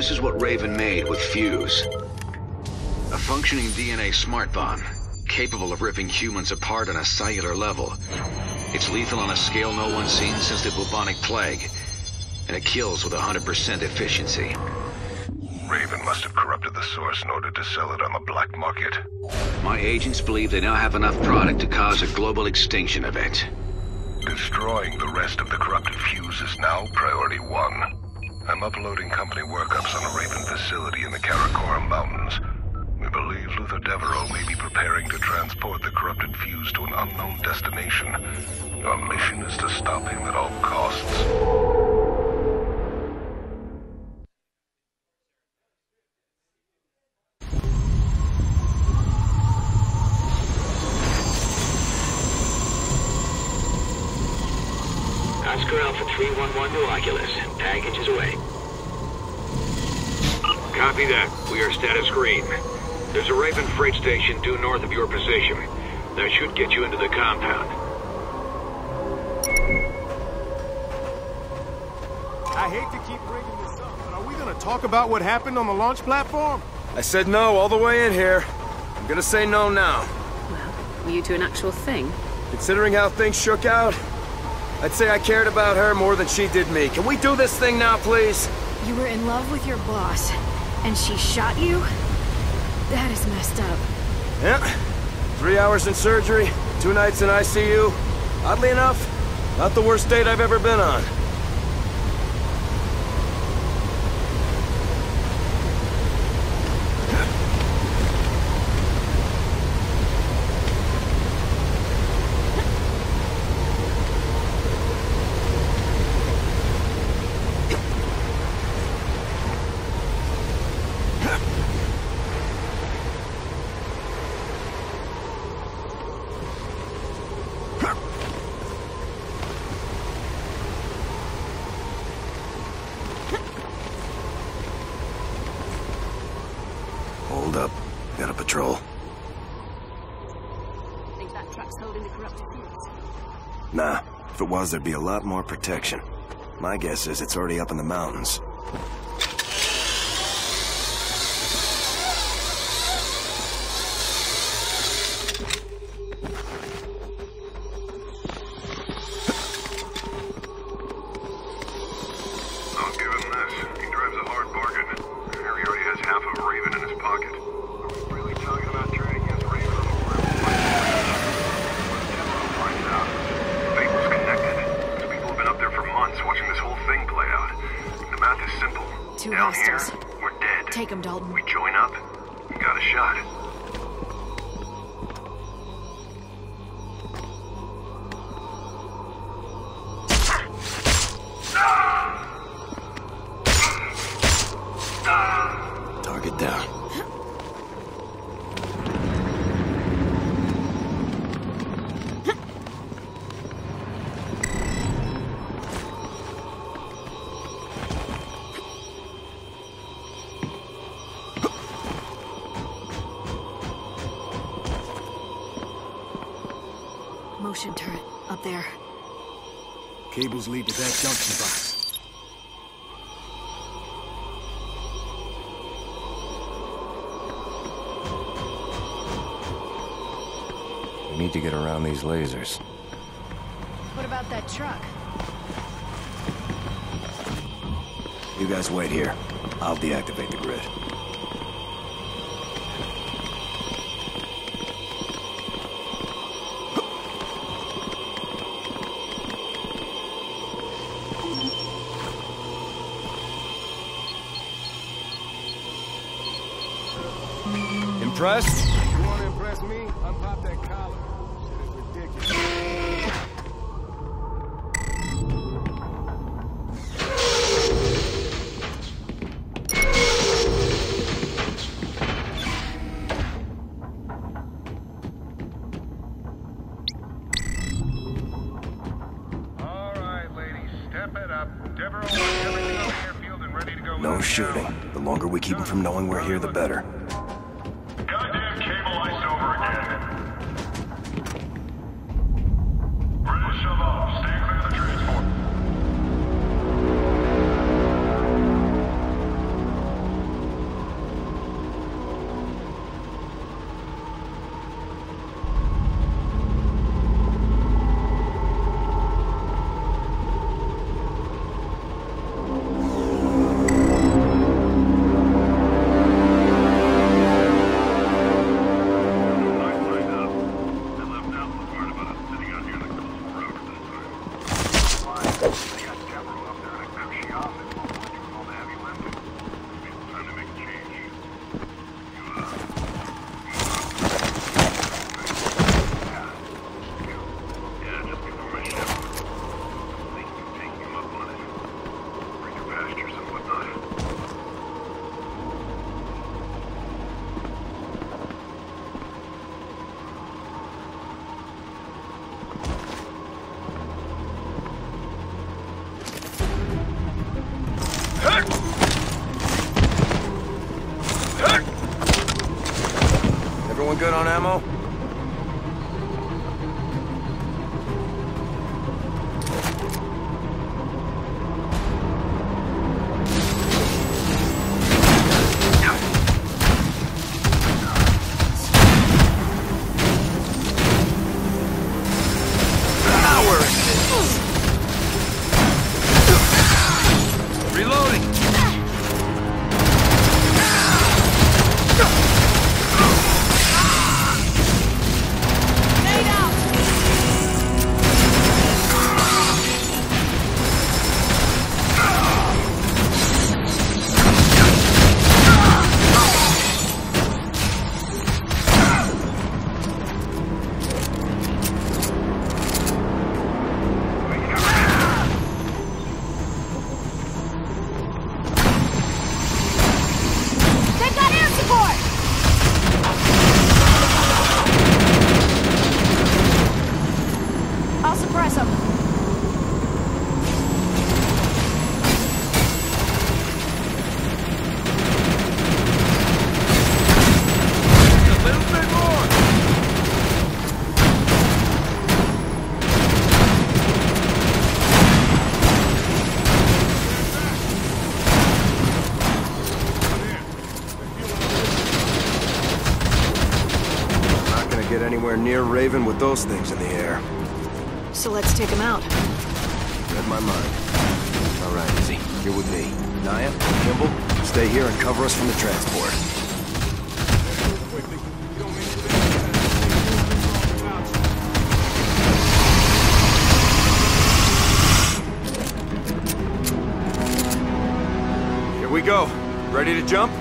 This is what Raven made with Fuse. A functioning DNA smart bomb, capable of ripping humans apart on a cellular level. It's lethal on a scale no one's seen since the bubonic plague, and it kills with 100% efficiency. Raven must have corrupted the source in order to sell it on the black market. My agents believe they now have enough product to cause a global extinction event. Destroying the rest of the corrupted Fuse is now priority 1. I'm uploading company workups on a Raven facility in the Karakoram mountains. We believe Luther Deveraux may be preparing to transport the corrupted Fuse to an unknown destination. Your mission is to stop him at all costs. Oscar Alpha 311 to Oculus. Package is away. Copy that. We are status green. There's a Raven freight station due north of your position. That should get you into the compound. I hate to keep bringing this up, but are we gonna talk about what happened on the launch platform? I said no all the way in here. I'm gonna say no now. Well, were you to an actual thing? Considering how things shook out, I'd say I cared about her more than she did me. Can we do this thing now, please? You were in love with your boss, and she shot you? That is messed up. Yeah. 3 hours in surgery, 2 nights in ICU. Oddly enough, not the worst date I've ever been on. Hold up. Got a patrol. Think that truck's holding the corrupted Fuse? Nah. If it was, there'd be a lot more protection. My guess is it's already up in the mountains. I'll give him this. He drives a hard bargain. He already has half of a Raven in his pocket. Are we really talking about trading against Raven or we're finds out? Fate was connected. These people have been up there for months watching this whole thing play out. The math is simple. Two Down here, hostiles. we're dead. Take him, Dalton. We join up, we got a shot. Target down. Motion turret, up there. Cables lead to that junction box. We need to get around these lasers. What about that truck? You guys wait here. I'll deactivate the grid. Impressed? You wanna impress me? Unpop that collar. Shit is ridiculous. All right, ladies, step it up. Deveraux wants everything on the airfield and ready to go. No shooting. The longer we keep them from knowing we're here, the better. Goddamn cable iced over again. Ready to shove off. Stay clear of the transport. ammo? Anywhere near Raven with those things in the air. So let's take him out. Read my mind. All right, Izzy. You're with me. Naya, Kimball, stay here and cover us from the transport. Here we go. Ready to jump?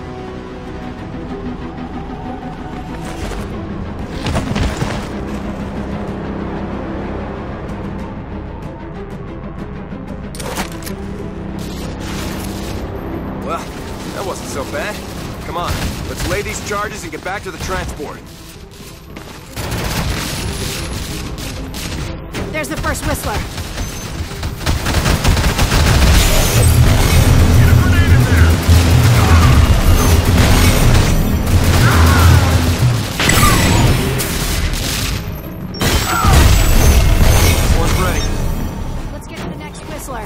Well, that wasn't so bad. Come on, let's lay these charges and get back to the transport. There's the first Whistler. One's ready. Let's get to the next Whistler.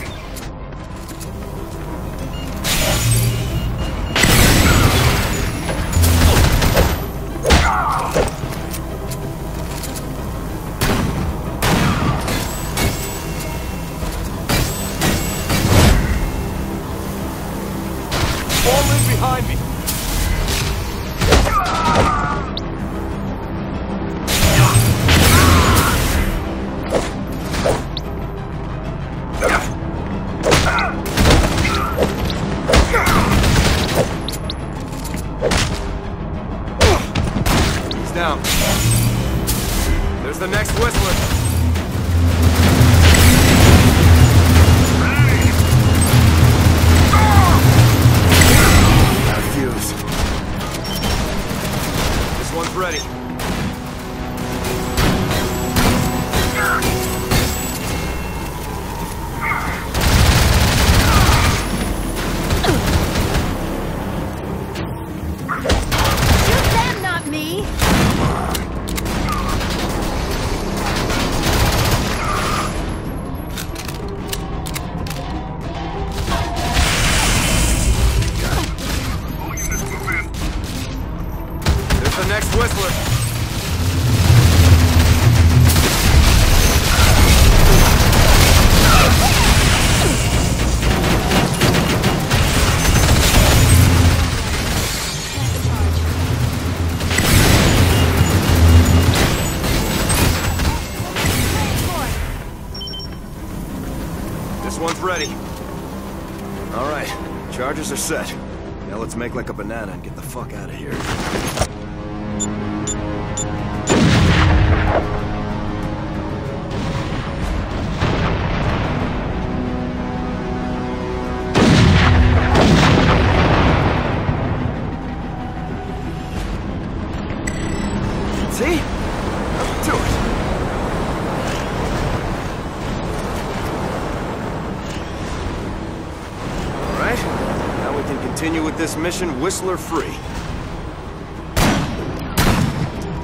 Fall in behind me. He's down. There's the next Whistler. Ready. Shoot them, not me! There's the next Whistler. This one's ready. All right, charges are set. Now let's make like a banana and get the fuck out of here. See? Up to it. All right, now we can continue with this mission Whistler free.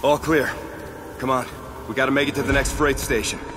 All clear. Come on. We gotta make it to the next freight station.